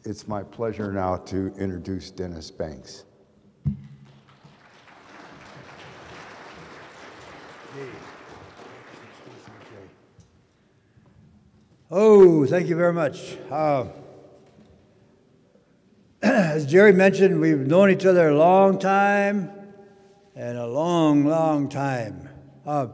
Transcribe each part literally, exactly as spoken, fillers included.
it's my pleasure now to introduce Dennis Banks. Oh, thank you very much. Uh, as Jerry mentioned, we've known each other a long time, and a long, long time. Uh,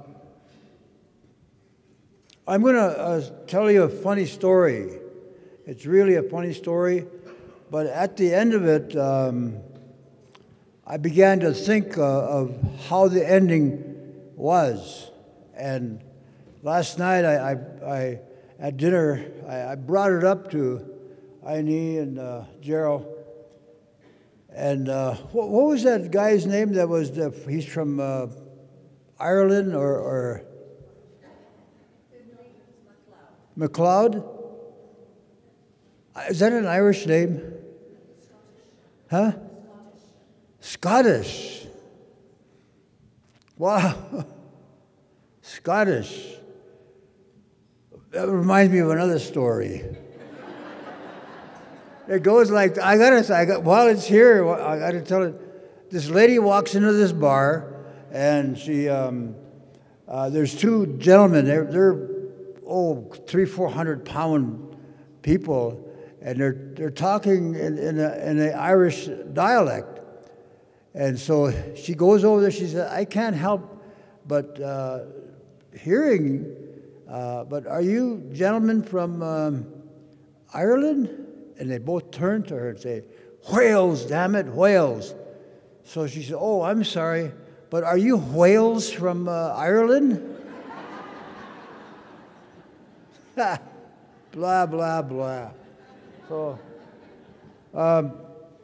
I'm going to uh, tell you a funny story. It's really a funny story, but at the end of it, um, I began to think uh, of how the ending was. And last night, I, I, I at dinner, I, I brought it up to Aini and uh, Gerald. And uh, what, what was that guy's name that was, the, he's from uh, Ireland or, or MacLeod? Is that an Irish name? Huh? Scottish. Wow. Scottish. That reminds me of another story. It goes like, I gotta say, I got, while it's here, I gotta tell it. This lady walks into this bar, and she, um, uh, there's two gentlemen, they're, they're, oh, three, four hundred pound people, and they're, they're talking in, in, a, in an Irish dialect. And so she goes over there, she said, I can't help but uh, hearing, uh, but are you gentlemen from um, Ireland? And they both turned to her and say, Wales, damn it, Wales. So she said, oh, I'm sorry, but are you whales from uh, Ireland? Blah, blah, blah. So, um,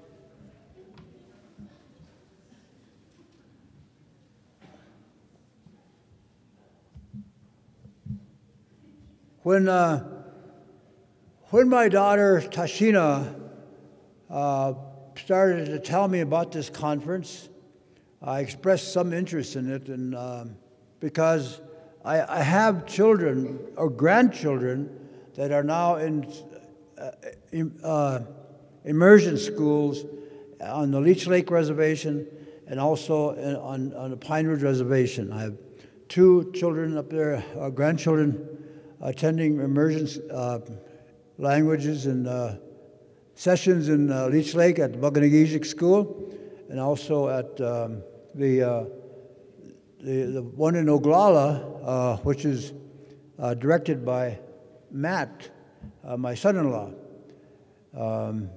when, uh, when my daughter Tashina uh, started to tell me about this conference, I expressed some interest in it, and um, because I, I have children or grandchildren that are now in uh, uh, immersion schools on the Leech Lake Reservation and also in, on, on the Pine Ridge Reservation. I have two children up there, uh, grandchildren, attending immersion uh, languages and uh, sessions in uh, Leech Lake at the Buganagijic School, and also at um, the, uh, the the one in Oglala, uh, which is uh, directed by Matt, uh, my son-in-law. Um,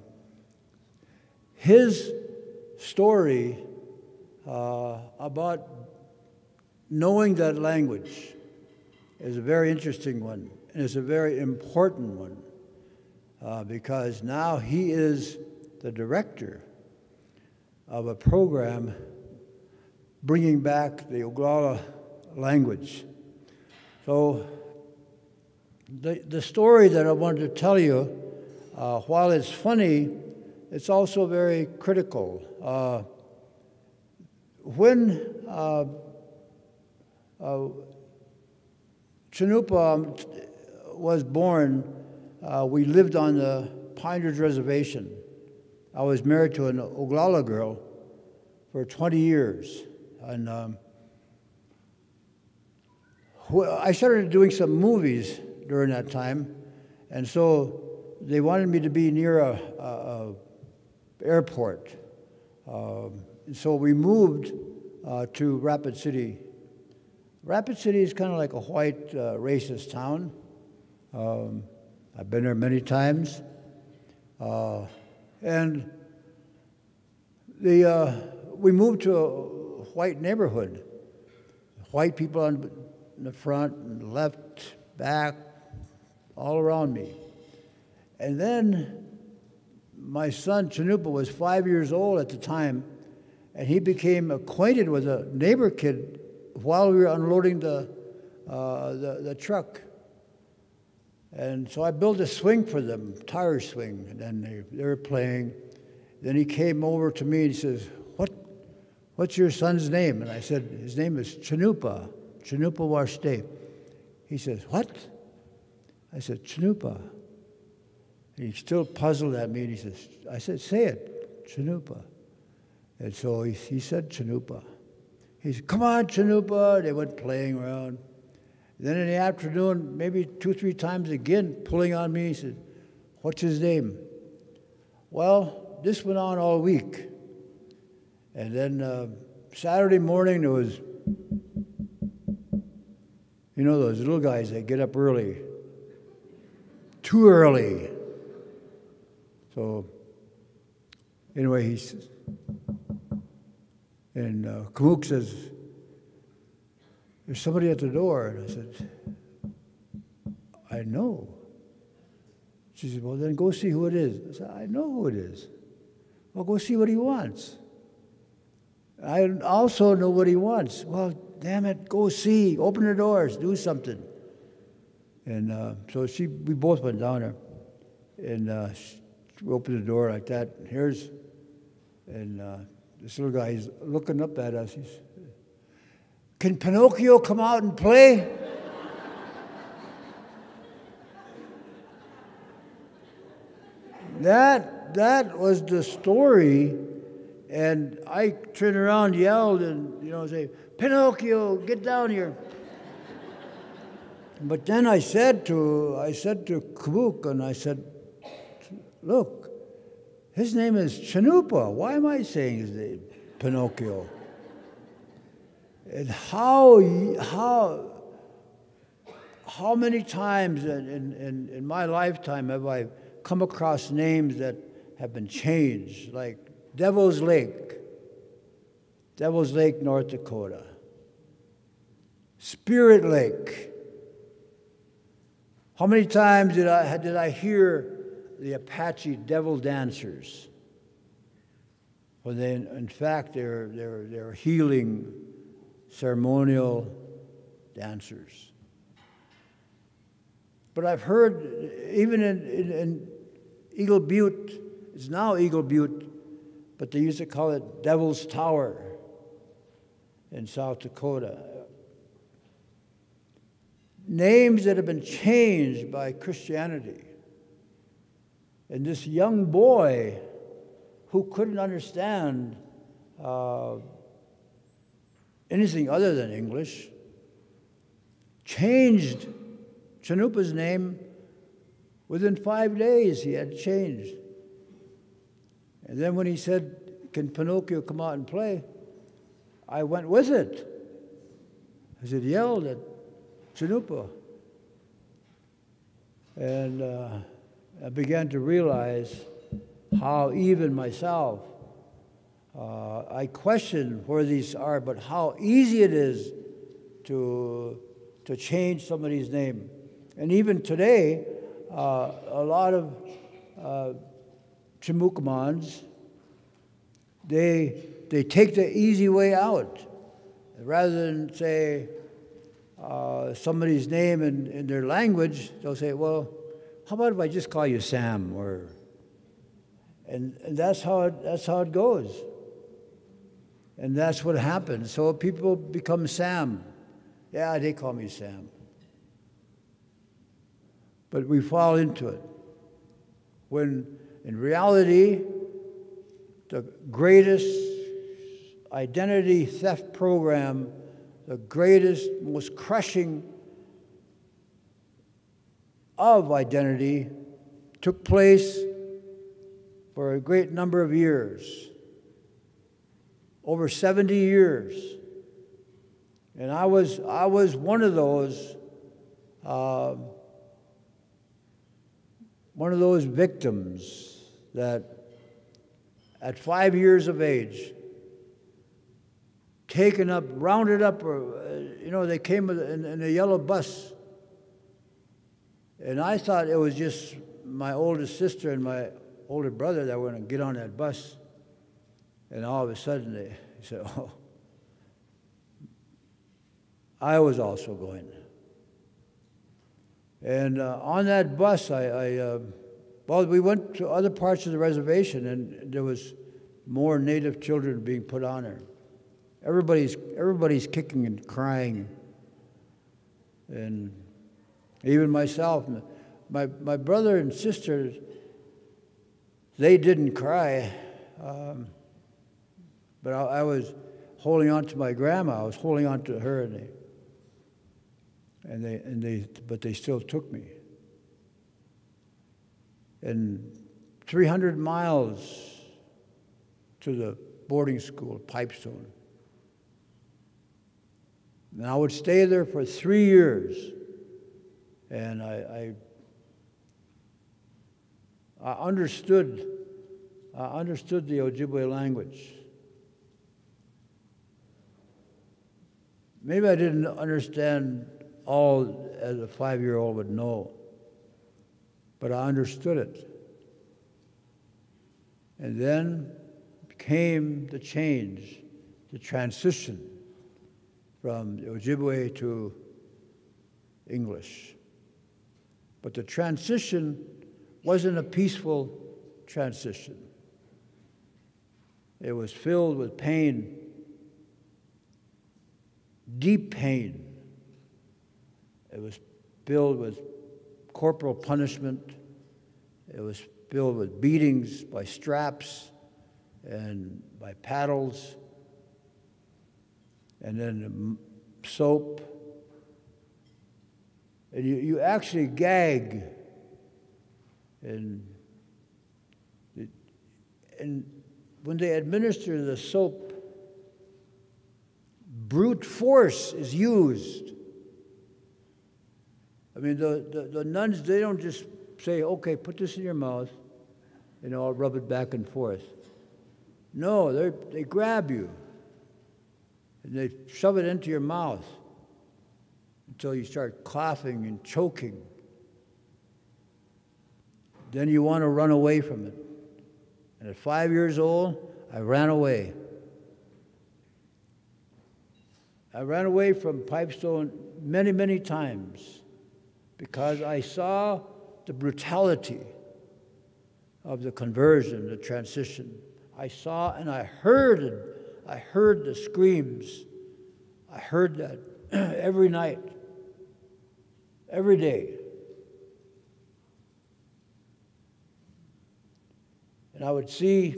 his story uh, about knowing that language is a very interesting one, and it's a very important one. Uh, because now he is the director of a program bringing back the Oglala language. So the, the story that I wanted to tell you, uh, while it's funny, it's also very critical. Uh, when uh, uh, Chanupa was born, Uh, we lived on the Pine Ridge Reservation. I was married to an Oglala girl for twenty years. And um, I started doing some movies during that time. And so they wanted me to be near a, a, a airport. Um, so we moved uh, to Rapid City. Rapid City is kind of like a white uh, racist town. Um, I've been there many times. Uh, and the, uh, we moved to a white neighborhood. White people on the front and left, back, all around me. And then my son, Chanupa, was five years old at the time, and he became acquainted with a neighbor kid while we were unloading the, uh, the, the truck. And so I built a swing for them, tire swing, and then they, they were playing. Then he came over to me and he says, what, what's your son's name? And I said, his name is Chanupa, Chanupa Washte. He says, what? I said, Chanupa. He's still puzzled at me, and he says, I said, say it, Chanupa. And so he, he said Chanupa. He said, come on, Chanupa. They went playing around. Then in the afternoon, maybe two, three times again, pulling on me, he said, what's his name? Well, this went on all week. And then uh, Saturday morning, there was, you know, those little guys that get up early, too early. So anyway, he says, and uh, Kamuk says, there's somebody at the door. And I said, I know. She said, well, then go see who it is. I said, I know who it is. Well, go see what he wants. I also know what he wants. Well, damn it, go see. Open the doors. Do something. And uh, so she, we both went down there. And uh, she opened the door like that. And here's, and uh, this little guy, he's looking up at us. He's, can Pinocchio come out and play? that, that was the story. And I turned around, yelled, and, you know, say, Pinocchio, get down here. But then I said to, I said to Kamuk, and I said, look, his name is Chanupa. Why am I saying his name, Pinocchio? And how, how, how many times in, in, in my lifetime have I come across names that have been changed, like Devil's Lake, Devil's Lake, North Dakota. Spirit Lake. How many times did I, did I hear the Apache devil dancers? When they, in fact, they're, they're, they're healing ceremonial dancers. But I've heard, even in, in, in Eagle Butte, it's now Eagle Butte, but they used to call it Devil's Tower in South Dakota. Names that have been changed by Christianity. And this young boy who couldn't understand uh, anything other than English changed Chanupa's name. Within five days, he had changed. And then when he said, can Pinocchio come out and play? I went with it. I said, yelled at Chanupa. And uh, I began to realize how even myself, uh, I question where these are, but how easy it is to, to change somebody's name. And even today, uh, a lot of uh, Chimukamans, they, they take the easy way out. Rather than say uh, somebody's name in, in their language, they'll say, well, how about if I just call you Sam? Or, and, and that's, how it, that's how it goes. And that's what happens. So people become Sam. Yeah, they call me Sam. But we fall into it. When in reality, the greatest identity theft program, the greatest, most crushing of identity, took place for a great number of years, over seventy years. And I was, I was one of those, uh, one of those victims that at five years of age, taken up, rounded up, or, uh, you know, they came in, in a yellow bus. And I thought it was just my oldest sister and my older brother that were going to get on that bus. And all of a sudden they said, oh, I was also going. And uh, on that bus, I, I uh, well, we went to other parts of the reservation, and there was more Native children being put on there. Everybody's, everybody's kicking and crying. And even myself, my, my brother and sister, they didn't cry, um, but I, I was holding on to my grandma. I was holding on to her, and they, and they, and they, but they still took me. And three hundred miles to the boarding school, Pipestone. And I would stay there for three years, and I, I, I understood, I understood the Ojibwe language. Maybe I didn't understand all as a five-year-old would know, but I understood it. And then came the change, the transition from Ojibwe to English. But the transition wasn't a peaceful transition. It was filled with pain, deep pain. It was filled with corporal punishment. It was filled with beatings by straps and by paddles, and then soap. And you, you actually gag. And, it, and when they administer the soap, brute force is used. I mean, the, the, the nuns, they don't just say, okay, put this in your mouth, and I'll rub it back and forth. No, they they grab you, and they shove it into your mouth until you start coughing and choking. Then you want to run away from it. And at five years old, I ran away. I ran away from Pipestone many, many times because I saw the brutality of the conversion, the transition. I saw and I heard it. I heard the screams. I heard that every night, every day. And I would see,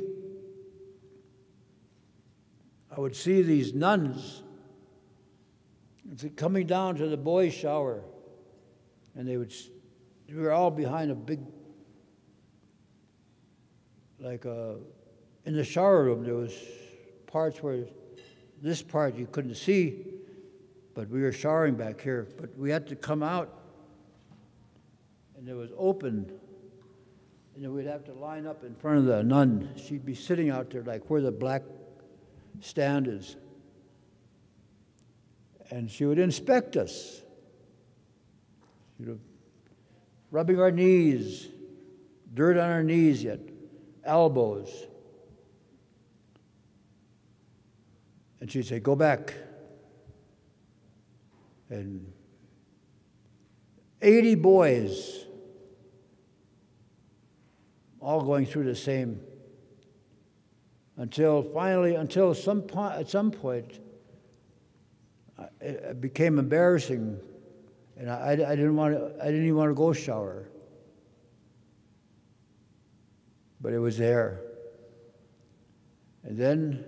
I would see these nuns coming down to the boys' shower, and they would, we were all behind a big, like a, in the shower room, there was parts where this part you couldn't see, but we were showering back here. But we had to come out, and it was open, and then we'd have to line up in front of the nun. She'd be sitting out there like where the black stand is. And she would inspect us. She'd have rubbing our knees, dirt on our knees yet, elbows. And she'd say, go back. And eighty boys, all going through the same, until finally, until some point, at some point, it became embarrassing, and I, I didn't want to. I didn't even want to go shower. But it was there, and then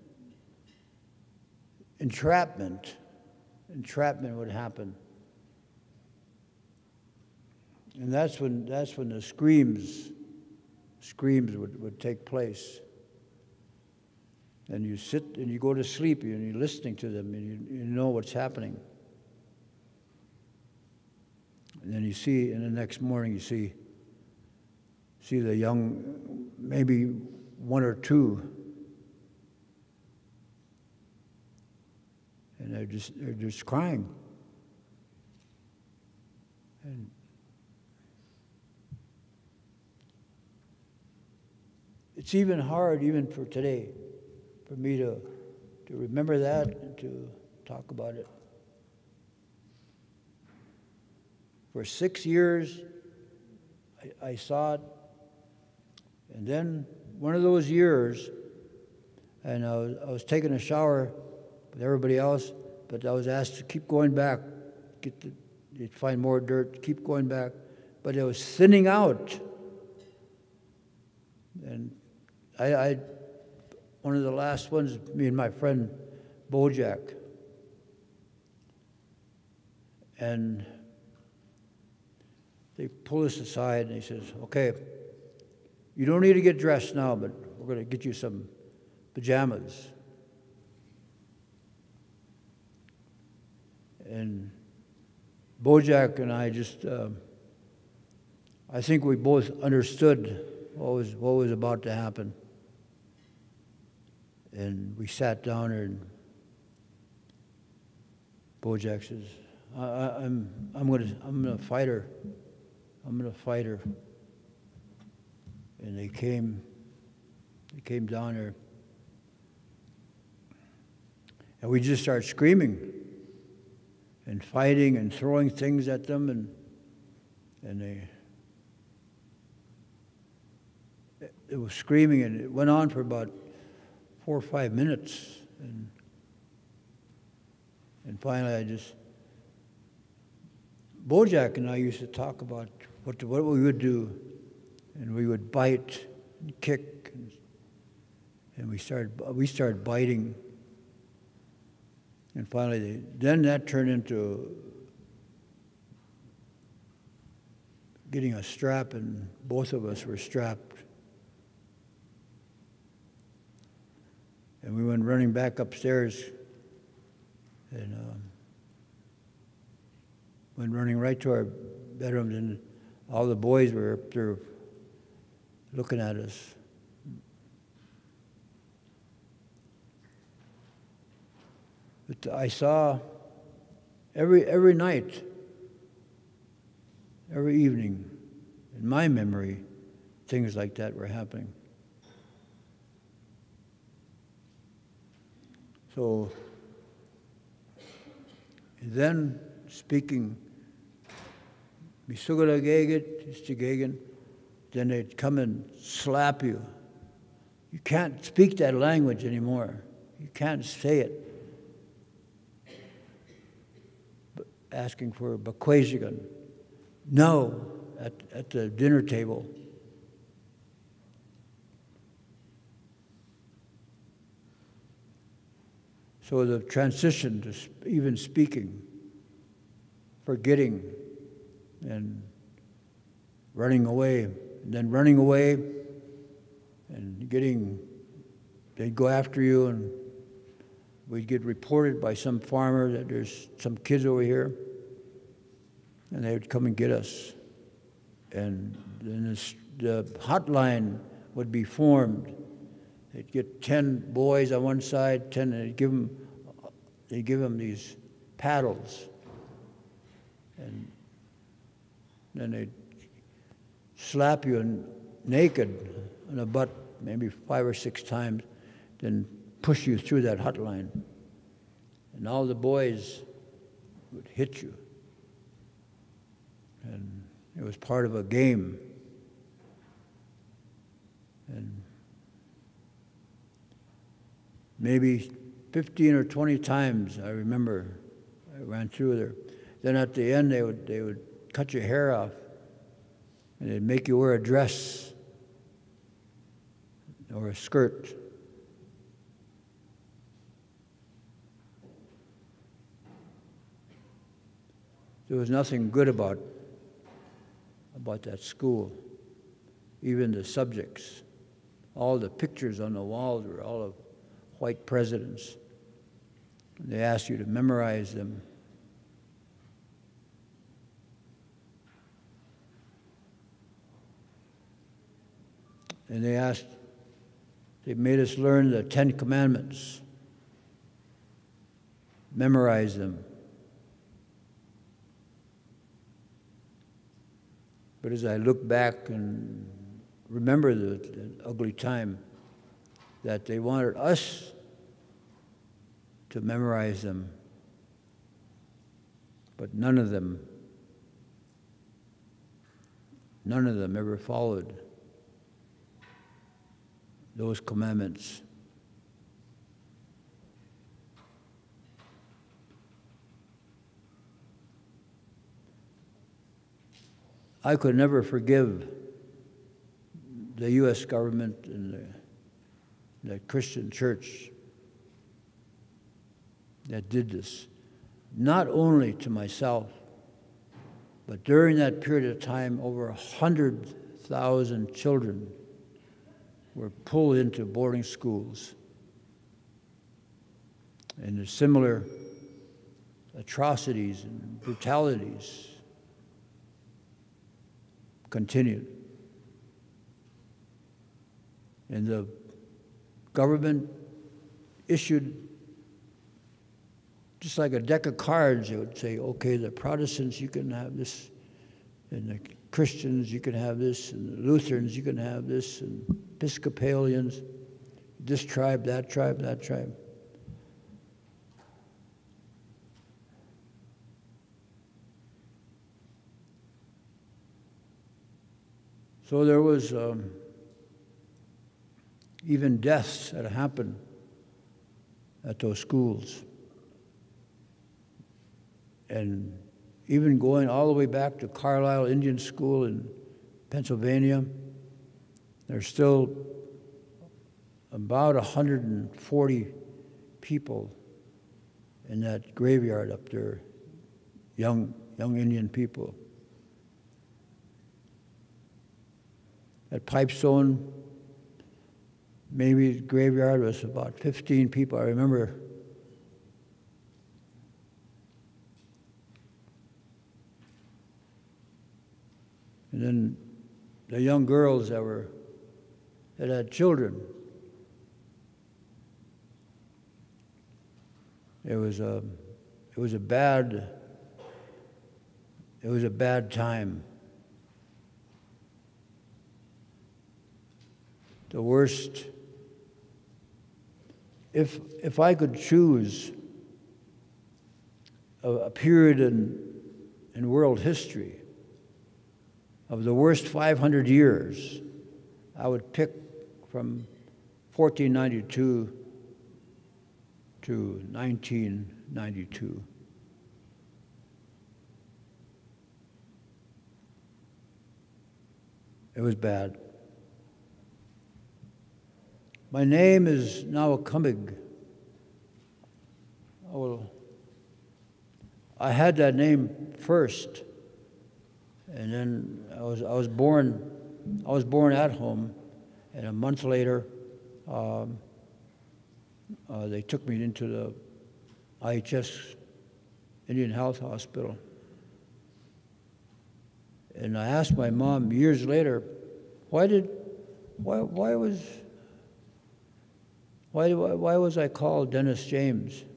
entrapment, entrapment would happen, and that's when that's when the screams, screams would, would take place. And you sit and you go to sleep and you're listening to them and you, you know what's happening. And then you see, and the next morning you see, see the young, maybe one or two, and they're just they're just crying. And it's even hard, even for today, for me to, to remember that and to talk about it. For six years, I, I saw it, and then one of those years, and I was, I was taking a shower with everybody else, but I was asked to keep going back, get the, you'd find more dirt, keep going back, but it was thinning out. And I, I, one of the last ones, me and my friend Bojack, and they pull us aside and he says, okay, you don't need to get dressed now, but we're going to get you some pajamas. And Bojack and I just, uh, I think we both understood what was, what was about to happen. And we sat down there and Bojack says, I, I, I'm, I'm gonna, I'm gonna fight her. I'm gonna fight her. And they came, they came down there. And we just started screaming and fighting and throwing things at them, and and they, it was screaming, and it went on for about four or five minutes. And and finally I just, Bojack and I used to talk about what, what we would do, and we would bite and kick, and, and we started we started biting, and finally they, then that turned into getting a strap, and both of us were strapped, and we went running back upstairs, and um, went running right to our bedrooms, and all the boys were up there looking at us. But I saw every every night, every evening, in my memory, things like that were happening. So then speaking, then they'd come and slap you. You can't speak that language anymore. You can't say it. But asking for bakwazigan. No, at, at the dinner table. So the transition to even speaking, forgetting, and running away, and then running away, and getting, they'd go after you, and we'd get reported by some farmer that there's some kids over here, and they would come and get us. And then this, the hotline would be formed. They'd get ten boys on one side, ten, and they'd give them, they'd give them these paddles, and then they'd slap you in, naked on the butt maybe five or six times, then push you through that hotline. And all the boys would hit you. And it was part of a game. And maybe fifteen or twenty times, I remember, I ran through there. Then at the end, they would, they would cut your hair off, and they'd make you wear a dress or a skirt. There was nothing good about, about that school, even the subjects. All the pictures on the walls were all of white presidents. They asked you to memorize them. And they asked, they made us learn the Ten Commandments, memorize them. But as I look back and remember the, the ugly time, that they wanted us to memorize them, but none of them, none of them ever followed those commandments. I could never forgive the U S government and the, the Christian church that did this, not only to myself, but during that period of time, over one hundred thousand children were pulled into boarding schools. And the similar atrocities and brutalities continued. And the government issued just like a deck of cards. It would say, okay, the Protestants, you can have this, and the Christians, you can have this, and the Lutherans, you can have this, and Episcopalians, this tribe, that tribe, that tribe. So there was um, even deaths that happened at those schools. And even going all the way back to Carlisle Indian School in Pennsylvania, there's still about one hundred forty people in that graveyard up there, young, young Indian people. At Pipestone, maybe the graveyard was about fifteen people. I remember and then the young girls that were that had children. It was a it was a bad it was a bad time. The worst, if if I could choose a, a period in in world history of the worst five hundred years, I would pick from fourteen ninety-two to nineteen ninety-two. It was bad. My name is Nawakamig. Oh, I had that name first, and then I was I was born I was born at home, and a month later, um, uh, they took me into the I H S Indian Health Hospital, and I asked my mom years later, why did why why was Why, why was I called Dennis James?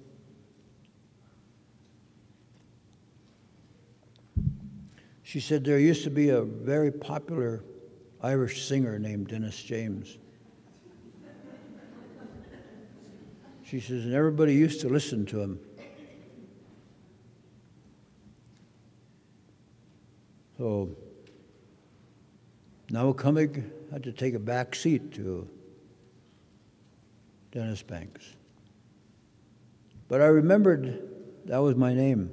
She said there used to be a very popular Irish singer named Dennis James. She says, and everybody used to listen to him. So Nawakamig had to take a back seat to Dennis Banks. But I remembered that was my name.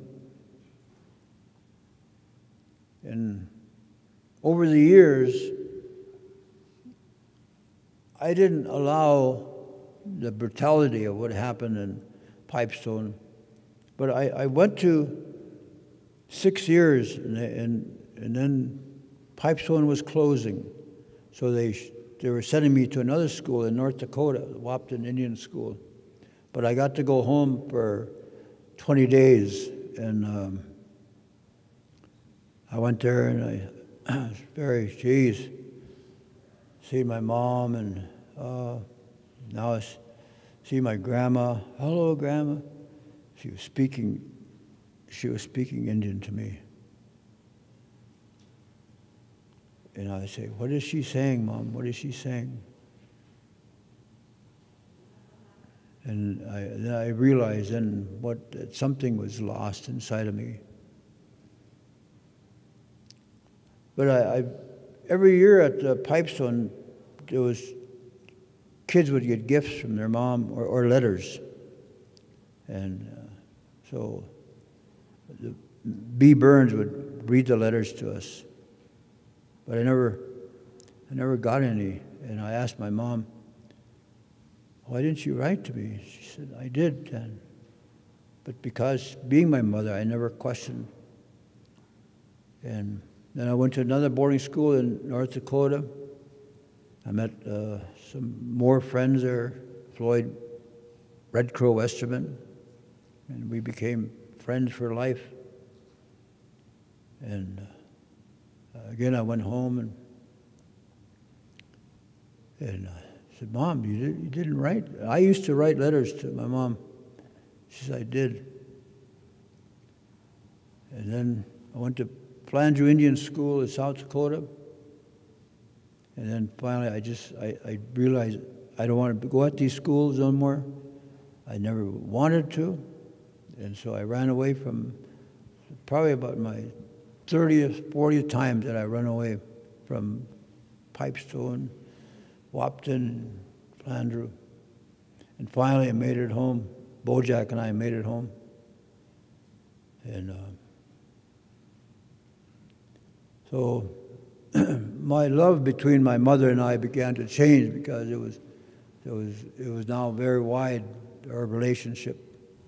And over the years, I didn't allow the brutality of what happened in Pipestone, but I, I went to six years, and, and, and then Pipestone was closing, so they They were sending me to another school in North Dakota, the Wapton Indian School. But I got to go home for twenty days, and um, I went there, and I, I was very, geez, see my mom, and uh, now I see my grandma. Hello, Grandma. She was speaking, she was speaking Indian to me. And I say, what is she saying, Mom? What is she saying? And I, then I realized then what that something was lost inside of me. But I, I every year at the Pipestone, there was kids would get gifts from their mom or, or letters, and uh, so the, B. Burns would read the letters to us. But I never, I never got any. And I asked my mom, why didn't you write to me? She said, I did, Dan. But because being my mother, I never questioned. And then I went to another boarding school in North Dakota. I met uh, some more friends there, Floyd Red Crow Westerman, and we became friends for life. And uh, again, I went home and and I said, Mom, you, did, you didn't write? I used to write letters to my mom. She said, I did. And then I went to Flandreau Indian School in South Dakota. And then finally, I just, I, I realized I don't want to go at these schools no more. I never wanted to. And so I ran away from, probably about my thirtieth, fortieth time that I run away from Pipestone, Wapton, Flandreau. And finally I made it home. Bojack and I made it home. And uh, so my love between my mother and I began to change because it was, it was, it was now very wide, our relationship.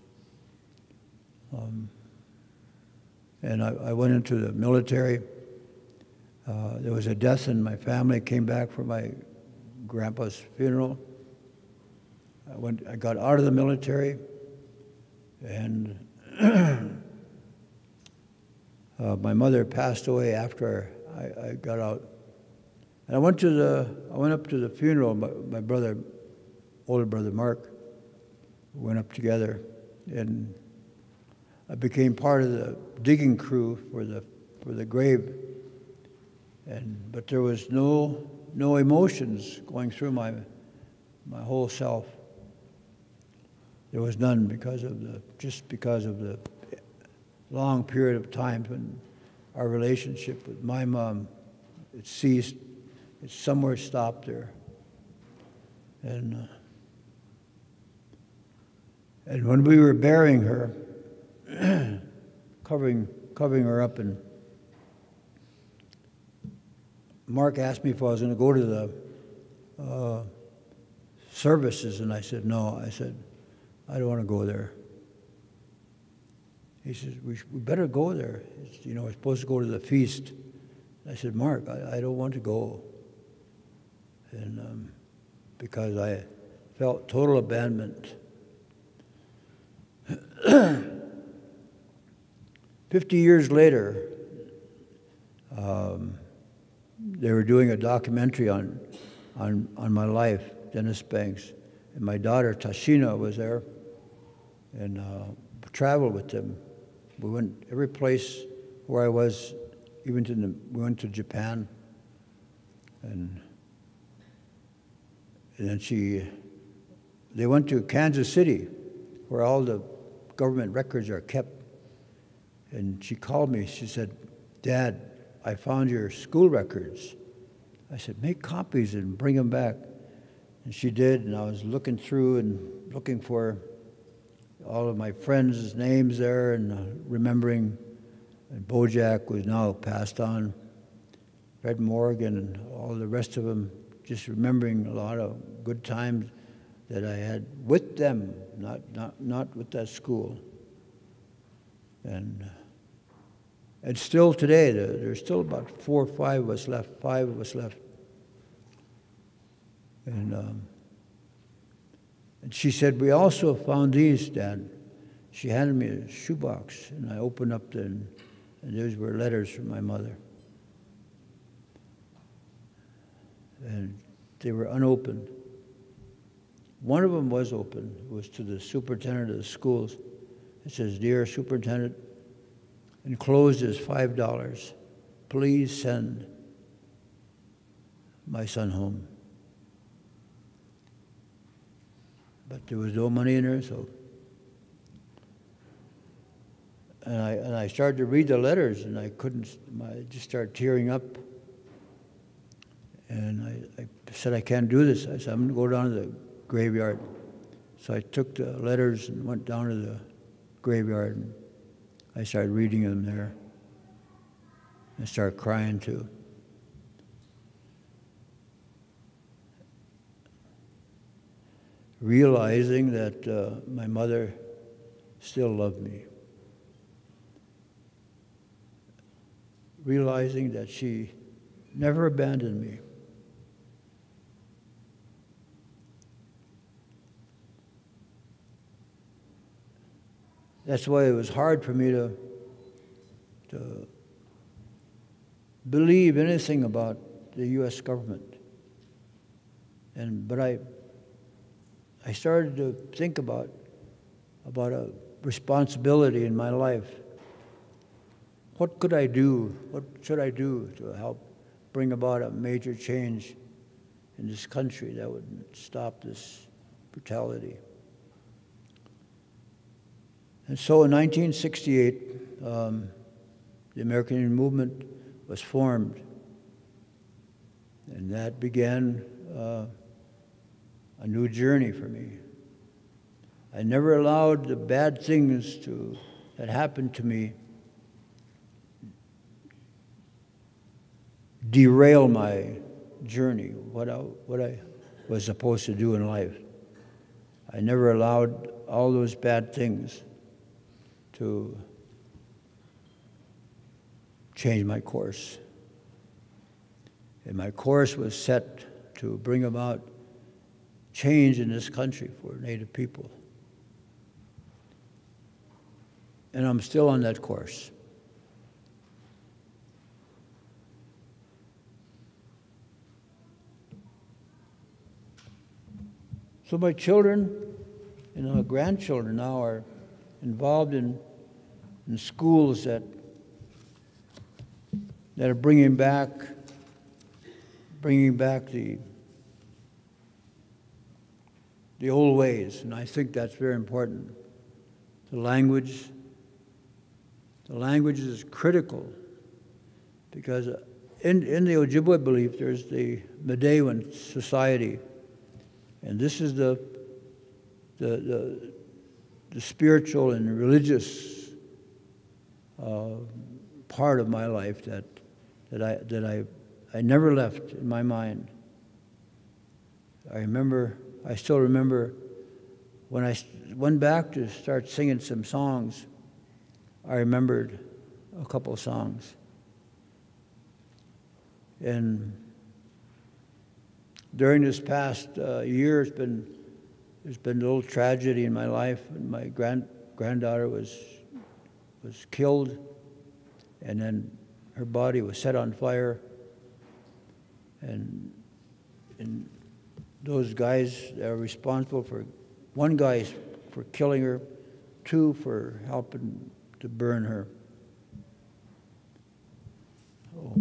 Um, and I, I went into the military. Uh, there was a death in my family. Came back for my grandpa's funeral. I went. I got out of the military, and uh, my mother passed away after I, I got out. And I went to the. I went up to the funeral. My, my brother, older brother Mark, went up together, and I became part of the digging crew for the for the grave. And but there was no no emotions going through my my whole self. There was none because of the just because of the long period of time when our relationship with my mom it ceased. It somewhere stopped there. And uh, and when we were burying her, covering covering her up, and Mark asked me if I was going to go to the uh, services, and I said no. I said I don't want to go there. He says we, sh- we better go there. It's, you know, we're supposed to go to the feast. I said, Mark, I, I don't want to go, and um, because I felt total abandonment. Fifty years later, um, they were doing a documentary on, on, on my life, Dennis Banks, and my daughter Tashina was there, and uh, traveled with them. We went every place where I was, even to the, we went to Japan, and and then she, they went to Kansas City, where all the government records are kept. And she called me, she said, Dad, I found your school records. I said, make copies and bring them back. And she did, and I was looking through and looking for all of my friends' names there, and uh, remembering, and Bojack was now passed on, Fred Morgan and all the rest of them, just remembering a lot of good times that I had with them, not, not, not with that school. And and still today, there, there's still about four or five of us left, five of us left. And um, and she said, we also found these, Dad. She handed me a shoebox, and I opened up the, and those were letters from my mother. And they were unopened. One of them was open. It was to the superintendent of the schools. It says, Dear Superintendent, enclosed is five dollars. Please send my son home. But there was no money in there, so. And I, and I started to read the letters, and I couldn't, I just started tearing up. And I, I said, I can't do this. I said, I'm going to go down to the graveyard. So I took the letters and went down to the graveyard, and I started reading them there. I started crying too. realizing that uh, my mother still loved me. Realizing that she never abandoned me. That's why it was hard for me to, to believe anything about the U S government. And but I I started to think about about a responsibility in my life. What could I do? What should I do to help bring about a major change in this country that would stop this brutality? And so in nineteen sixty-eight, um, the American Indian movement was formed. And that began uh, a new journey for me. I never allowed the bad things to, that happened to me derail my journey, what I, what I was supposed to do in life. I never allowed all those bad things to change my course. And my course was set to bring about change in this country for Native people. And I'm still on that course. So my children and our grandchildren now are involved in, in schools that, that are bringing back, bringing back the, the old ways, and I think that's very important. The language, the language is critical because in, in the Ojibwe belief, there's the Medewan society, and this is the, the, the, the spiritual and religious uh, part of my life that, that, I, that I, I never left in my mind. I remember, I still remember when I went back to start singing some songs, I remembered a couple of songs. And during this past uh, year, it's been, there's been a little tragedy in my life. My grand, granddaughter was, was killed, and then her body was set on fire. And, and those guys that are responsible for, one guy for killing her, two for helping to burn her. Oh.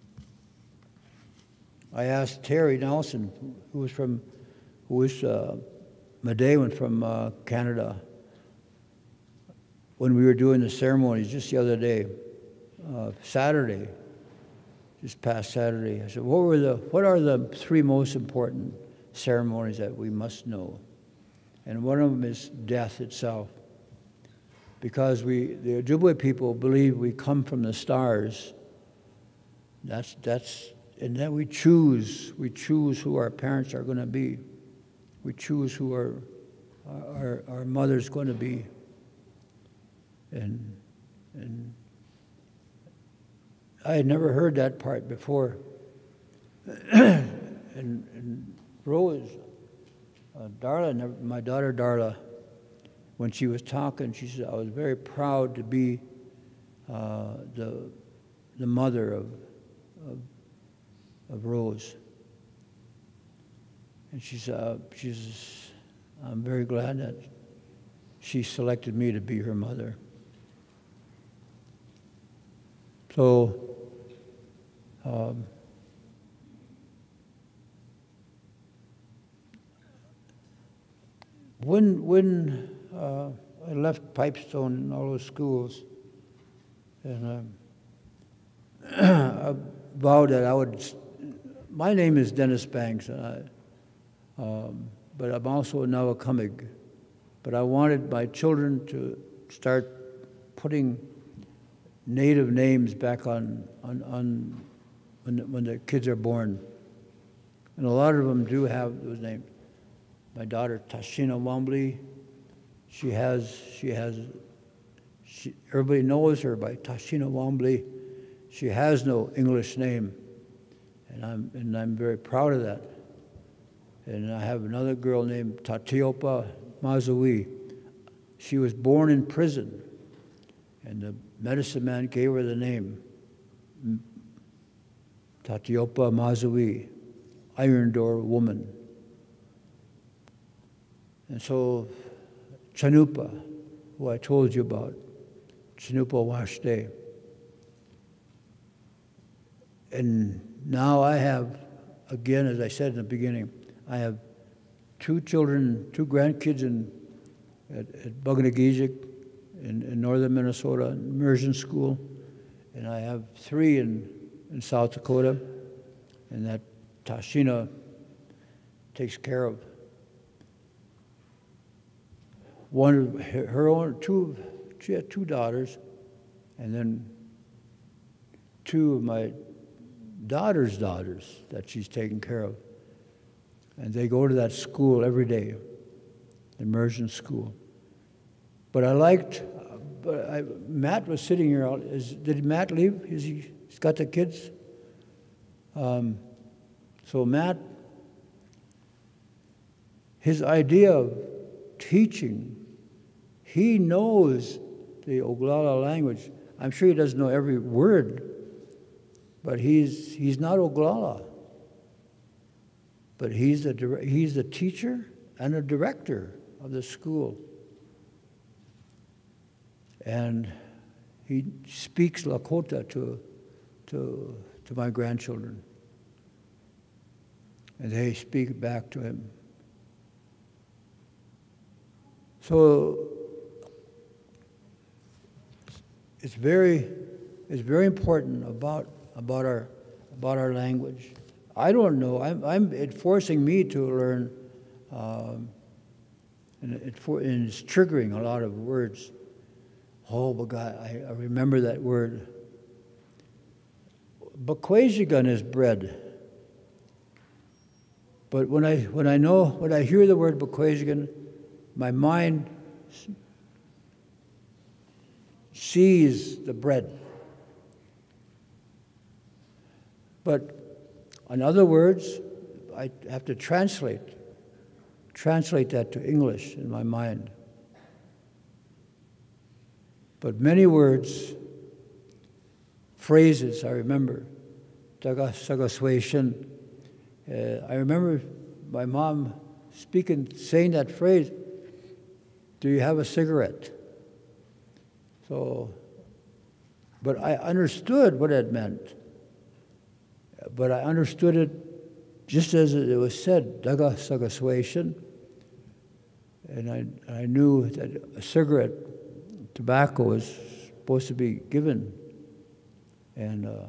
I asked Terry Nelson, who was from, who was uh, Medewan from uh, Canada, when we were doing the ceremonies just the other day, uh, Saturday, just past Saturday. I said, what were the, what are the three most important ceremonies that we must know? And one of them is death itself. Because we, the Ojibwe people believe we come from the stars. That's, that's, and then we choose, we choose who our parents are going to be. We choose who our, our, our mother's going to be. And, and I had never heard that part before. and, and Rose, uh, Darla, never, my daughter Darla, when she was talking, she said, I was very proud to be uh, the, the mother of, of, of Rose. And she said, uh, she says, I'm very glad that she selected me to be her mother. So, um, when, when uh, I left Pipestone and all those schools, and uh, I vowed that I would, my name is Dennis Banks, and I, um, but I'm also a Nawakamig. But I wanted my children to start putting Native names back on, on, on when, the, when the kids are born. And a lot of them do have those names. my daughter Tashina Wambly. She has, she has, she, everybody knows her by Tashina Wambly. She has no English name, and I'm, and I'm very proud of that. And I have another girl named Tatiopa Mazawi. She was born in prison, and the medicine man gave her the name Tatiopa Mazawi, Iron Door Woman. And so Chanupa, who I told you about, Chanupa Washte. And now I have, again, as I said in the beginning, I have two children, two grandkids in, at, at Buganagizik in, in northern Minnesota, immersion school, and I have three in, in South Dakota, and that Tashina takes care of. One, her own, two, she had two daughters, and then two of my daughter's daughters that she's taking care of. And they go to that school every day, immersion school. But I liked, but I, Matt was sitting here. Is, did Matt leave? Is he, he's got the kids? Um, so Matt, his idea of teaching, he knows the Oglala language. I'm sure he doesn't know every word, but he's, he's not Oglala. But he's the, he's the teacher and the director of the school. And he speaks Lakota to, to, to my grandchildren. And they speak back to him. So it's very, it's very important about, about, our, about our language. I don't know. I'm, I'm, it's forcing me to learn, um, and, it for, and it's triggering a lot of words. Oh, but God, I, I remember that word. Bakwazigan is bread. But when I, when I know, when I hear the word Bakwazigan, my mind sees the bread. But in other words, I have to translate, translate that to English in my mind. But many words, phrases, I remember. Daga sagaswation. Uh, I remember my mom speaking, saying that phrase, do you have a cigarette? So, but I understood what it meant. But I understood it just as it was said, daga sagaswation. And I, I knew that a cigarette, tobacco, was supposed to be given. And uh,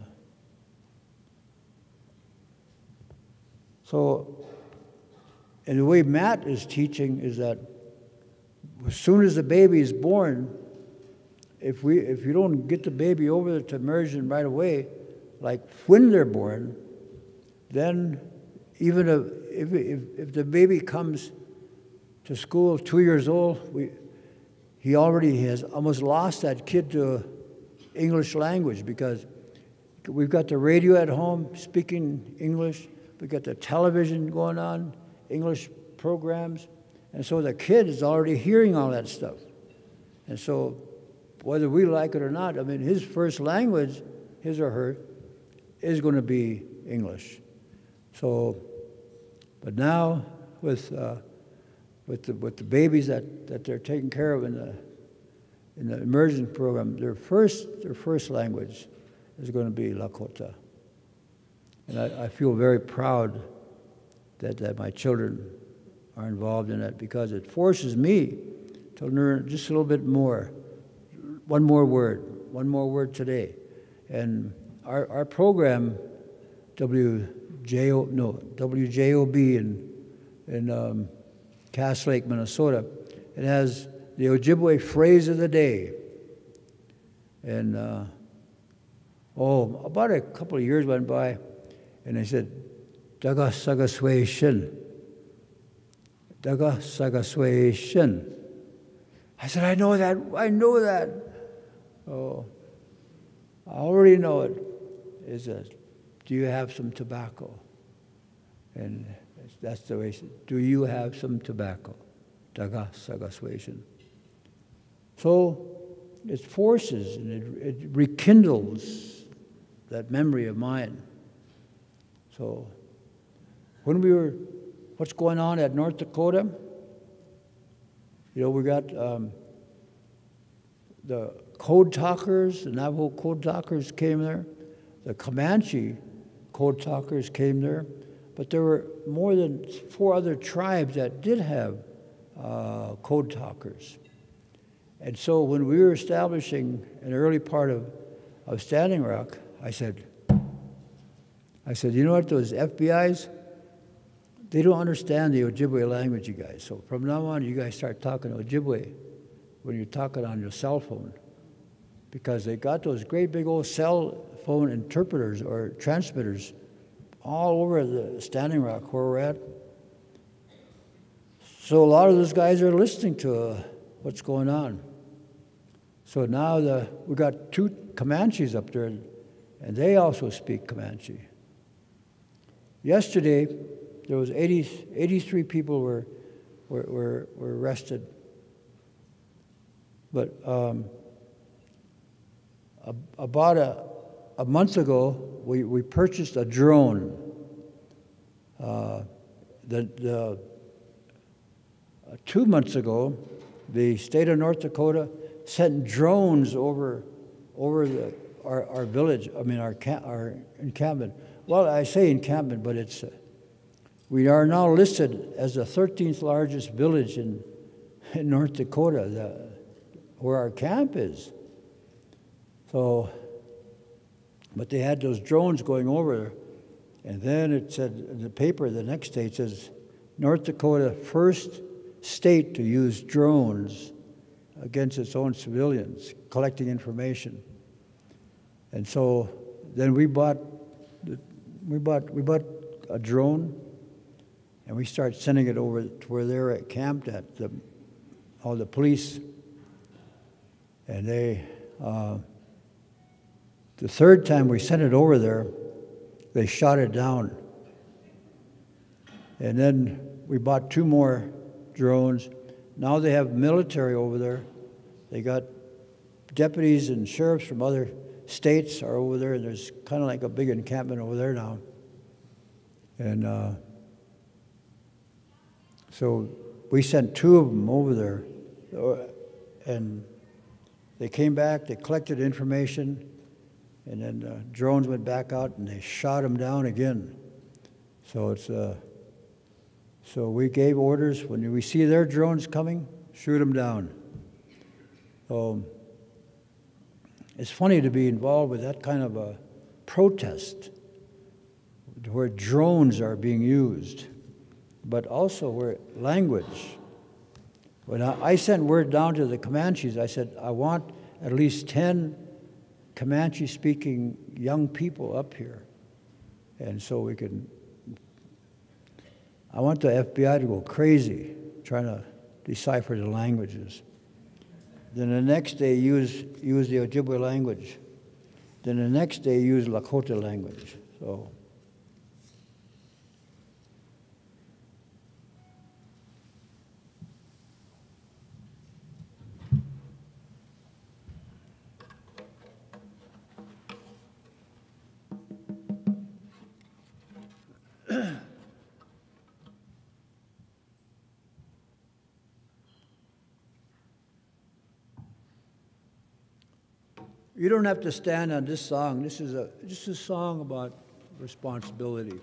so, and the way Matt is teaching is that as soon as the baby is born, if we if you don't get the baby over to immersion right away, like when they're born, then even if, if, if the baby comes to school two years old, we, he already has almost lost that kid to English language, because we've got the radio at home speaking English, we've got the television going on, English programs, and so the kid is already hearing all that stuff. And so whether we like it or not, I mean, his first language, his or her, is going to be English. So, but now with uh, with the with the babies that, that they're taking care of in the in the immersion program, their first their first language is going to be Lakota. And I, I feel very proud that, that my children are involved in that, because it forces me to learn just a little bit more, one more word, one more word today. And our, our program, W J O, no, W J O B in, in um, Cass Lake, Minnesota, it has the Ojibwe phrase of the day. And, uh, oh, about a couple of years went by, and they said, Daga Sagaswe Shin. Revitalization. I said, I know that, I know that. Oh, I already know it. Is that, do you have some tobacco? And that's the way he said, do you have some tobacco? Revitalization. So it forces and it, it rekindles that memory of mine. So when we were, what's going on at North Dakota? You know, we got um, the code talkers, the Navajo code talkers came there. The Comanche code talkers came there. But there were more than four other tribes that did have uh, code talkers. And so when we were establishing an early part of, of Standing Rock, I said, I said, you know what, those F B Is, they don't understand the Ojibwe language, you guys. So from now on, you guys start talking Ojibwe when you're talking on your cell phone. Because they got those great big old cell phone interpreters or transmitters all over the Standing Rock where we're at. So a lot of those guys are listening to uh, what's going on. So now the, we got two Comanches up there, and they also speak Comanche. Yesterday, there was eighty, eighty-three people were, were, were, were arrested. But um, a, about a, a month ago, we, we purchased a drone. Uh, the, the, uh, two months ago, the state of North Dakota sent drones over, over the, our, our village, I mean our, camp, our encampment. Well, I say encampment, but it's, uh, we are now listed as the thirteenth largest village in, in North Dakota, the, where our camp is. So, but they had those drones going over, and then it said in the paper the next day, it says, North Dakota first state to use drones against its own civilians, collecting information. And so then we bought, we bought, we bought a drone, and we started sending it over to where they're at camped at, the, all the police. And they, uh, the third time we sent it over there, they shot it down. And then we bought two more drones. Now they have military over there. They got deputies and sheriffs from other states are over there, and there's kind of like a big encampment over there now. And uh, so we sent two of them over there, and they came back, they collected information, and then uh, drones went back out and they shot them down again. So it's uh, so we gave orders, when we see their drones coming, shoot them down. So it's funny to be involved with that kind of a protest where drones are being used, but also where language. When I, I sent word down to the Comanches, I said, I want at least ten Comanche-speaking young people up here. And so we can, I want the F B I to go crazy trying to decipher the languages. Then the next day use, use the Ojibwe language. Then the next day use Lakota language. So. You don't have to stand on this song. This is a just a song about responsibility.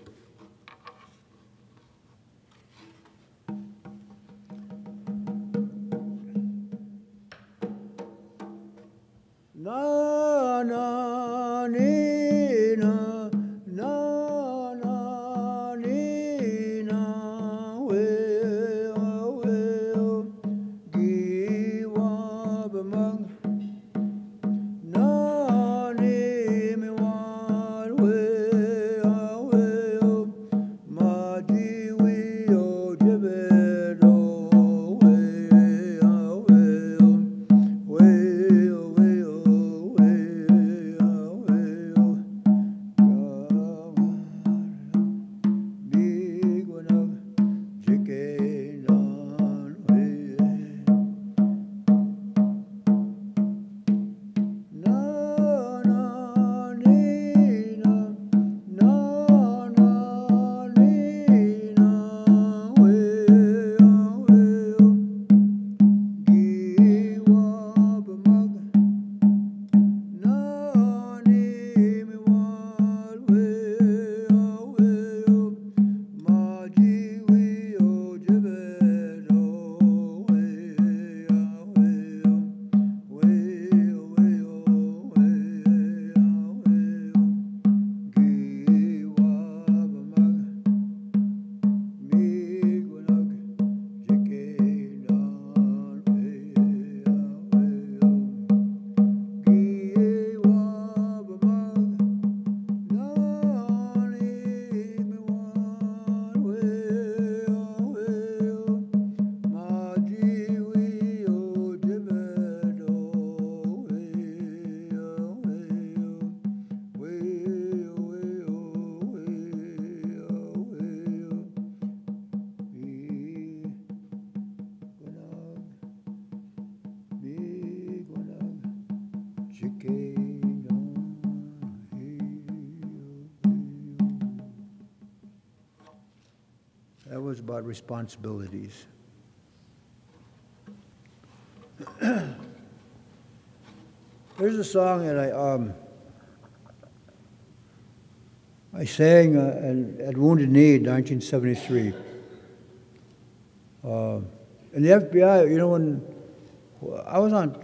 Na na ni na na na ni na we we gi wa bamang. Na ni mi wan we we was about responsibilities. There's a song that I um, I sang uh, at Wounded Knee in nineteen seventy-three. Uh, and the F B I, you know, when I was on,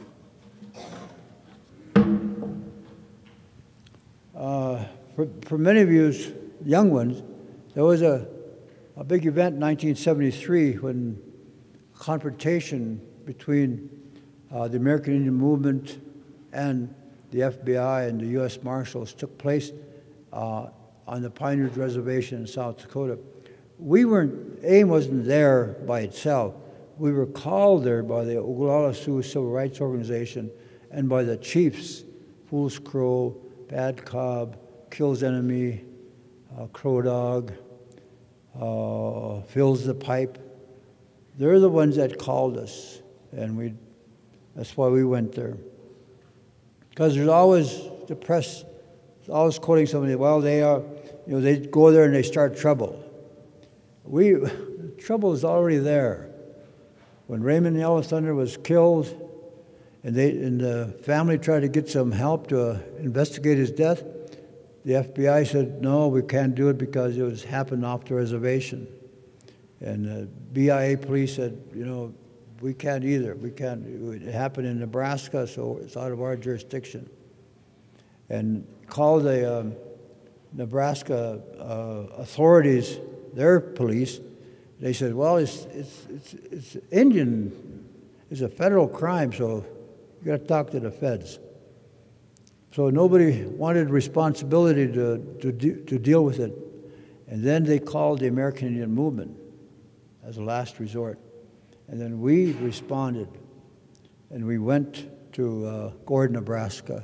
uh, for, for many of you young ones, there was a, a big event in nineteen seventy-three when confrontation between uh, the American Indian movement and the F B I and the U S Marshals took place uh, on the Pioneers Reservation in South Dakota. We weren't, AIM wasn't there by itself. We were called there by the Oglala Sioux Civil Rights Organization and by the chiefs, Fool's Crow, Bad Cobb, Kills Enemy, uh, Crow Dog, uh, Fills the Pipe. They're the ones that called us, and we, that's why we went there. Because there's always, the press is always quoting somebody, well, they are, you know, they go there and they start trouble. We, trouble is already there. When Raymond Yellow Thunder was killed, and, they, and the family tried to get some help to uh, investigate his death, the F B I said, no, we can't do it because it was happened off the reservation. And the B I A police said, you know, we can't either. We can't. It happened in Nebraska, so it's out of our jurisdiction. And called the um, Nebraska uh, authorities, their police. They said, well, it's, it's, it's, it's Indian. It's a federal crime, so you got to talk to the feds. So nobody wanted responsibility to, to, de to deal with it. And then they called the American Indian movement as a last resort. And then we responded, and we went to uh, Gordon, Nebraska.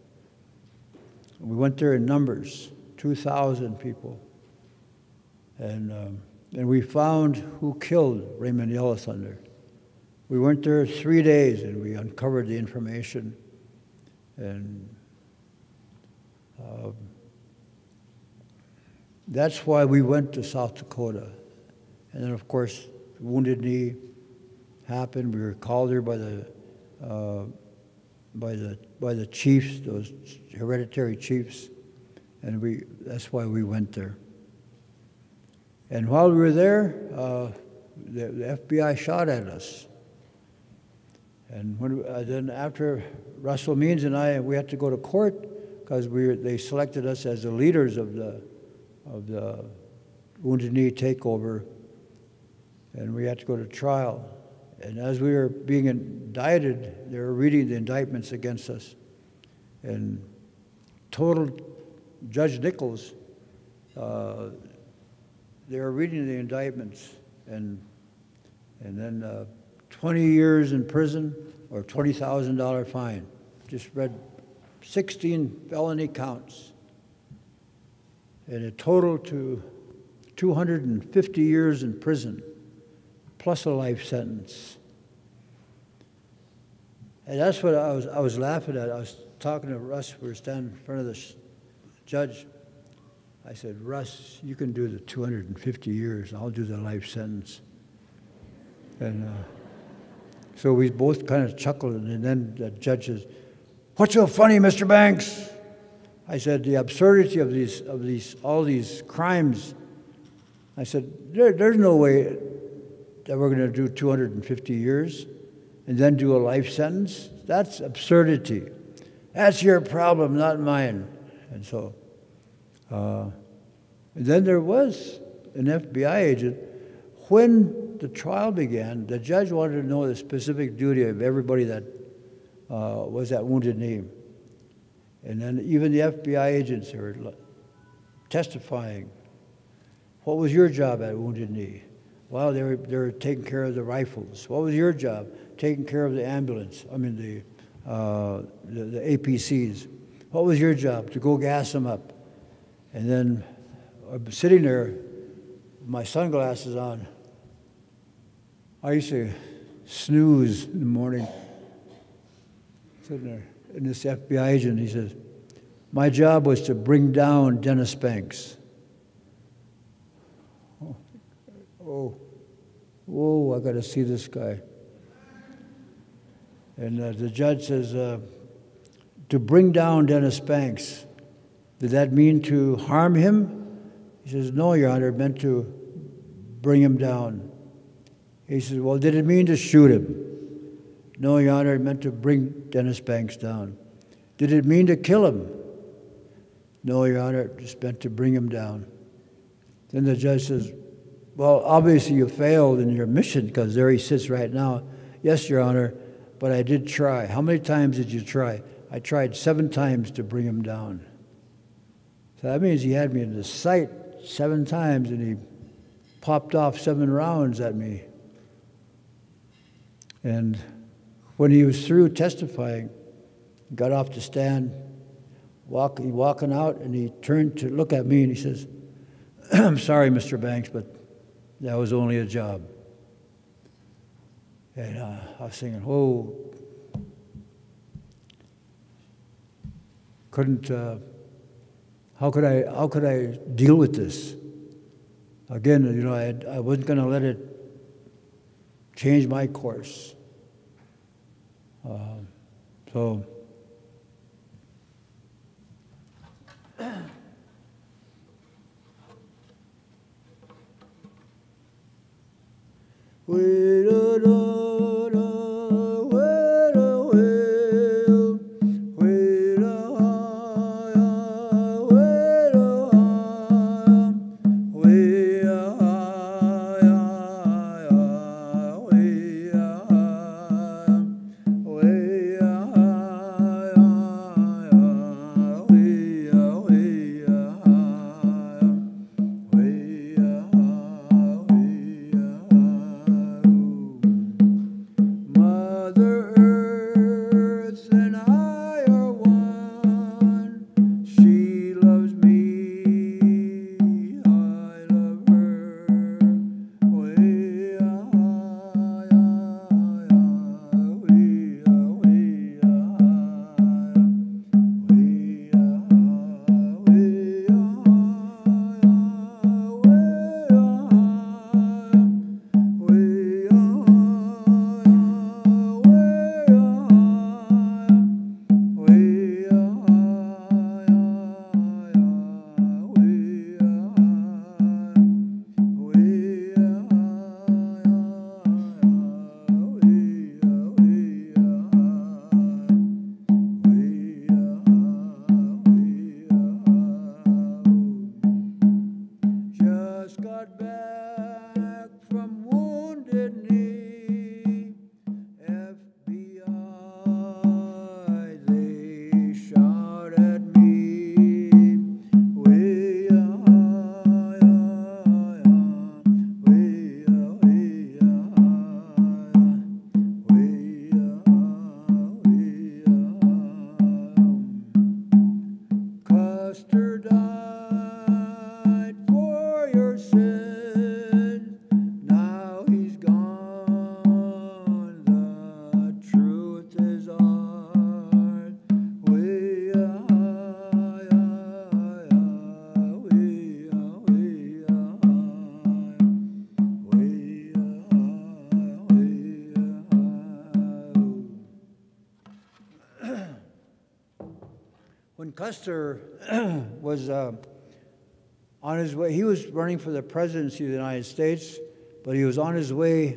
We went there in numbers, two thousand people. And, um, and we found who killed Raymond Yellow Thunder. We went there three days, and we uncovered the information. And uh, that's why we went to South Dakota. And then, of course, Wounded Knee happened. We were called there by the uh, by the by the chiefs, those hereditary chiefs, and we that's why we went there. And while we were there, uh, the, the F B I shot at us. And when uh, then after Russell Means and I, we had to go to court because we were, they selected us as the leaders of the of the Wounded Knee takeover, and we had to go to trial. And as we were being indicted, they were reading the indictments against us. And total Judge Nichols, uh, they were reading the indictments, and and then uh, twenty years in prison or twenty thousand dollar fine. Just read sixteen felony counts, and a total to two hundred fifty years in prison, plus a life sentence. And that's what I was, I was laughing at. I was talking to Russ. We were standing in front of the judge. I said, Russ, you can do the two hundred fifty years. I'll do the life sentence. And uh, so we both kind of chuckled, and then the judge says, what's so funny, Mister Banks? I said, the absurdity of these, of these, all these crimes. I said, there, there's no way that we're going to do two hundred fifty years and then do a life sentence. That's absurdity. That's your problem, not mine. And so, uh, and then there was an F B I agent. When the trial began, the judge wanted to know the specific duty of everybody that uh, was at Wounded Knee. And then even the F B I agents were testifying. What was your job at Wounded Knee? Well, they were, they were taking care of the rifles. What was your job? Taking care of the ambulance, I mean the, uh, the, the A P Cs. What was your job? To go gas them up. And then I'm sitting there with my sunglasses on. I used to snooze in the morning. Sitting there, and this F B I agent, he says, my job was to bring down Dennis Banks. whoa, whoa, I got to see this guy. And uh, the judge says, uh, to bring down Dennis Banks, did that mean to harm him? He says, no, Your Honor, it meant to bring him down. He says, well, did it mean to shoot him? No, Your Honor, it meant to bring Dennis Banks down. Did it mean to kill him? No, Your Honor, it just meant to bring him down. Then the judge says, well, obviously you failed in your mission, because there he sits right now. Yes, Your Honor, but I did try. How many times did you try? I tried seven times to bring him down. So that means he had me in the sight seven times, and he popped off seven rounds at me. And when he was through testifying, he got off the stand, walk, he walking out, and he turned to look at me, and he says, I'm sorry, Mister Banks, but that was only a job. And uh, I was thinking, whoa, couldn't, uh, how could I, how could I deal with this? Again, you know, I, had, I wasn't going to let it change my course. Uh, so, we don't know. When Custer was uh, on his way, he was running for the presidency of the United States, but he was on his way,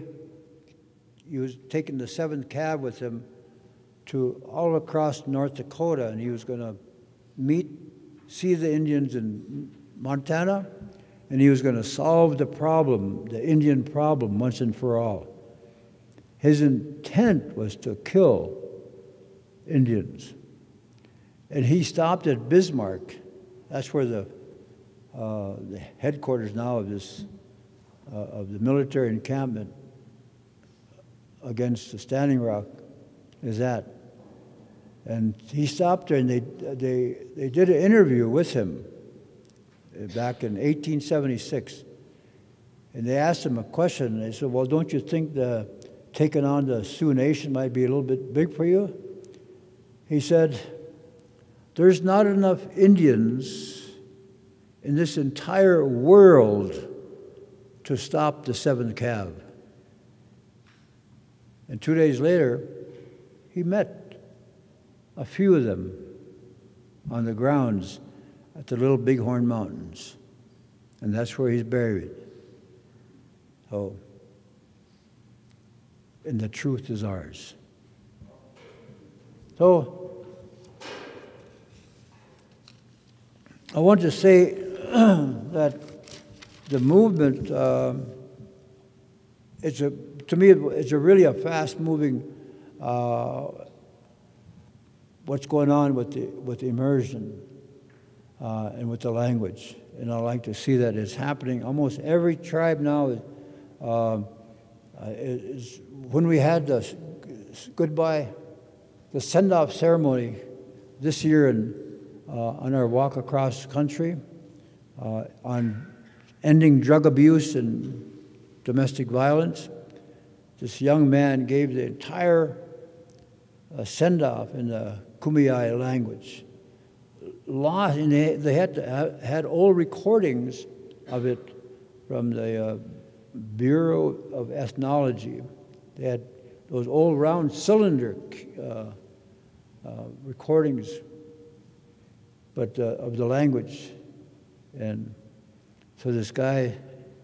he was taking the seventh cab with him to all across North Dakota, and he was going to meet, see the Indians in Montana, and he was going to solve the problem, the Indian problem, once and for all. His intent was to kill Indians. And he stopped at Bismarck. That's where the, uh, the headquarters now of this, uh, of the military encampment against the Standing Rock is at. And he stopped there, and they, they, they did an interview with him back in eighteen seventy-six. And they asked him a question, and they said, well, don't you think the taking on the Sioux Nation might be a little bit big for you? He said, there's not enough Indians in this entire world to stop the seventh Cav. And two days later, he met a few of them on the grounds at the Little Bighorn Mountains. And that's where he's buried. So, and the truth is ours. So, I want to say that the movement, uh, it's a, to me, it's a really a fast-moving, uh, what's going on with the, with the immersion uh, and with the language. And I like to see that it's happening. Almost every tribe now, uh, is, when we had the goodbye, the send-off ceremony this year in, uh, on our walk across country, uh, on ending drug abuse and domestic violence, this young man gave the entire uh, send-off in the Kumeyaay language. Lost, and they, they had, to, have, had old recordings of it from the uh, Bureau of Ethnology. They had those old round cylinder uh, uh, recordings, but uh, of the language. And so this guy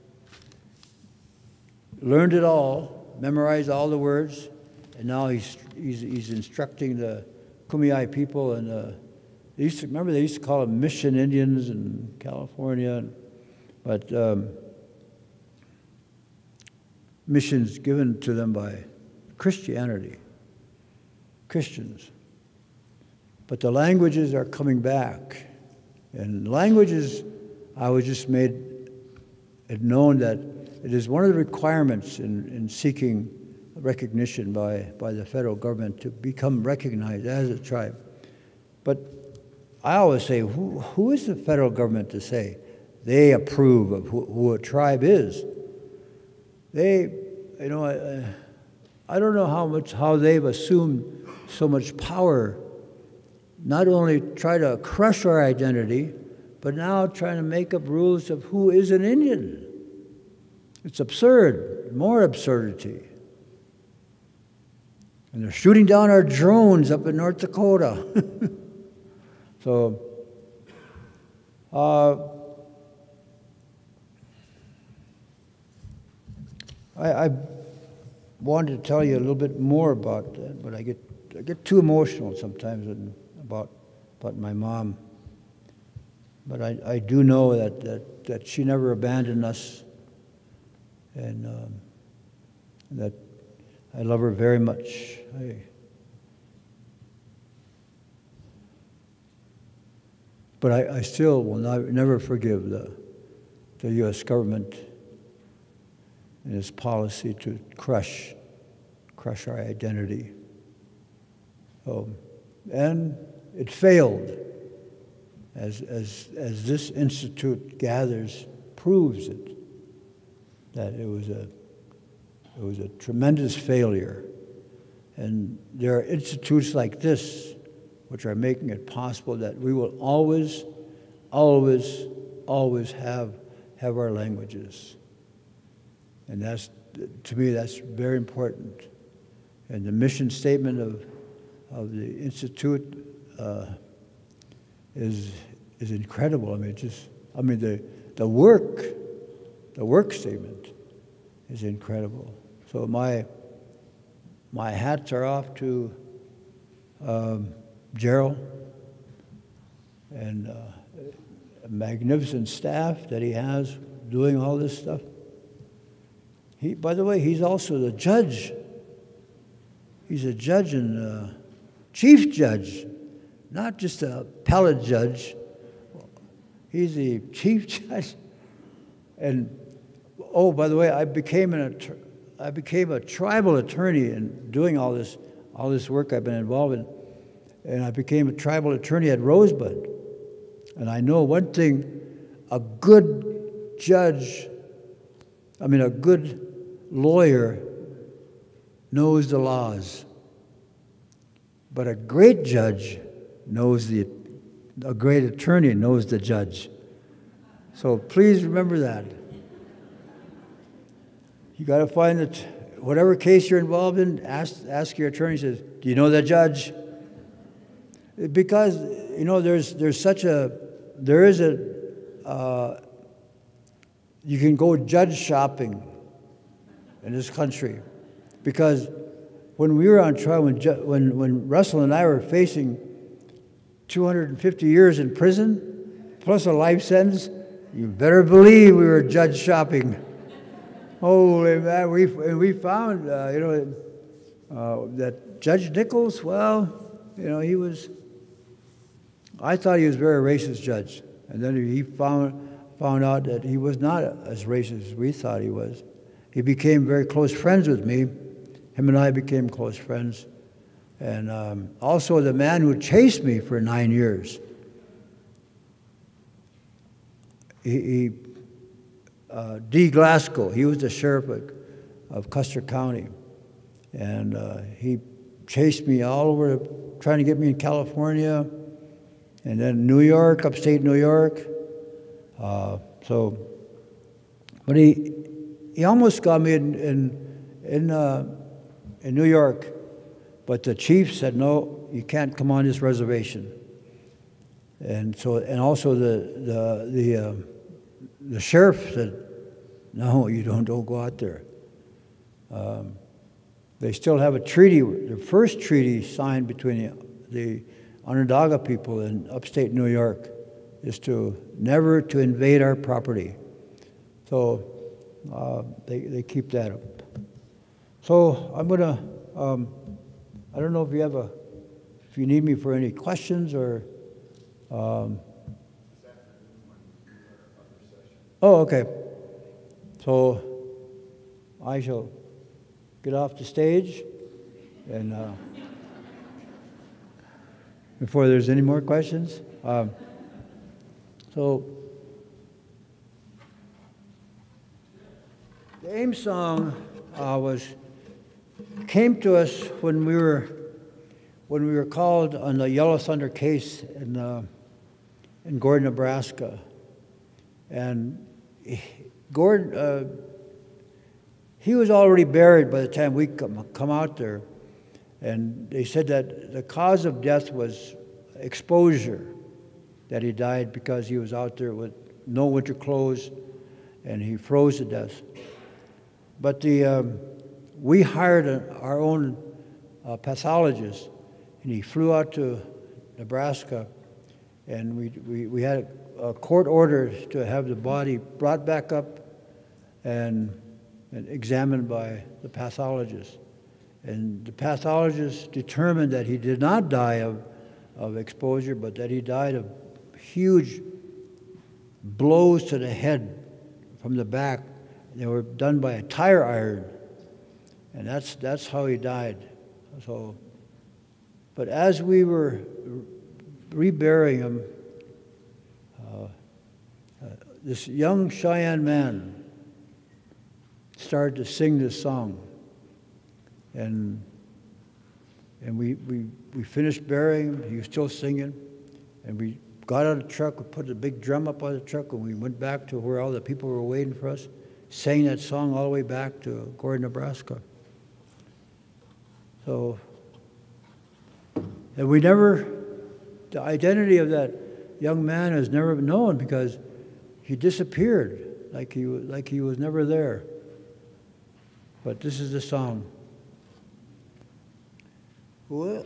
learned it all, memorized all the words, and now he's, he's, he's instructing the Kumeyaay people. And uh, they used to, remember they used to call them Mission Indians in California, but um, missions given to them by Christianity, Christians. But the languages are coming back. And languages, I was just made it known that it is one of the requirements in, in seeking recognition by, by the federal government to become recognized as a tribe. But I always say, who, who is the federal government to say they approve of who, who a tribe is? They, you know, I, I don't know how much, how they've assumed so much power, not only try to crush our identity, but now trying to make up rules of who is an Indian. It's absurd, more absurdity. And they're shooting down our drones up in North Dakota. So, uh, I, I wanted to tell you a little bit more about that, but I get I get too emotional sometimes about about my mom. But I, I do know that, that that she never abandoned us, and um, that I love her very much. I, But I, I still will not, never forgive the, the U S government and its policy to crush, crush our identity. Um, and it failed, as, as, as this institute gathers, proves it, that it was a, it was a tremendous failure. And there are institutes like this which are making it possible that we will always, always, always have, have our languages. And that's, to me, that's very important. And the mission statement of, of the Institute uh, is, is incredible. I mean, just, I mean, the, the work, the work statement is incredible. So my, my hats are off to um, Gerald and uh, a magnificent staff that he has doing all this stuff. He, by the way, he's also the judge. He's a judge and uh, chief judge, not just a appellate judge. He's the chief judge. And oh, by the way, I became an I became a tribal attorney in doing all this all this work I've been involved in. And I became a tribal attorney at Rosebud. And I know one thing, a good judge, I mean a good lawyer knows the laws. But a great judge knows the, a great attorney knows the judge. So please remember that. you got to find that whatever case you're involved in, ask ask your attorney. Says, do you know the judge? Because you know there's there's such a there is a uh, you can go judge shopping in this country, because when we were on trial, when when when Russell and I were facing two hundred fifty years in prison plus a life sentence, you better believe we were judge shopping. Holy man, we we found uh, you know uh, that Judge Nichols. Well, you know he was. I thought he was a very racist judge, and then he found found out that he was not as racist as we thought he was. He became very close friends with me. Him and I became close friends, and um, also the man who chased me for nine years. He. he Uh, D. Glasgow, he was the sheriff of, of Custer County, and uh, he chased me all over, trying to get me in California, and then New York, upstate New York. Uh, so, but he he almost got me in in in, uh, in New York, but the chief said no, you can't come on this reservation, and so and also the the the. Uh, The sheriff said, no, you don't, don't go out there. Um, they still have a treaty, the first treaty signed between the, the Onondaga people in upstate New York is to never to invade our property. So uh, they, they keep that up. So I'm going to, um, I don't know if you have a, if you need me for any questions or, um, oh, okay. So I shall get off the stage, and uh, before there's any more questions. Um, so the AIM song uh, was came to us when we were when we were called on the Yellow Thunder case in uh, in Gordon, Nebraska, and Gordon, uh, he was already buried by the time we come, come out there. And they said that the cause of death was exposure, that he died because he was out there with no winter clothes and he froze to death. But the, um, we hired a, our own uh, pathologist, and he flew out to Nebraska, and we, we, we had a court order to have the body brought back up and, and examined by the pathologist. And the pathologist determined that he did not die of, of exposure, but that he died of huge blows to the head from the back. They were done by a tire iron, and that's, that's how he died. So, but as we were reburying him, Uh, uh, this young Cheyenne man started to sing this song, and and we we we finished burying him. He was still singing, and we got out of the truck. We put a big drum up on the truck, and we went back to where all the people were waiting for us. Sang that song all the way back to Gordon, Nebraska. So, and we never, the identity of that young man has never been known because he disappeared, like he like he was never there. But this is the song. Well,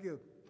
Thank you.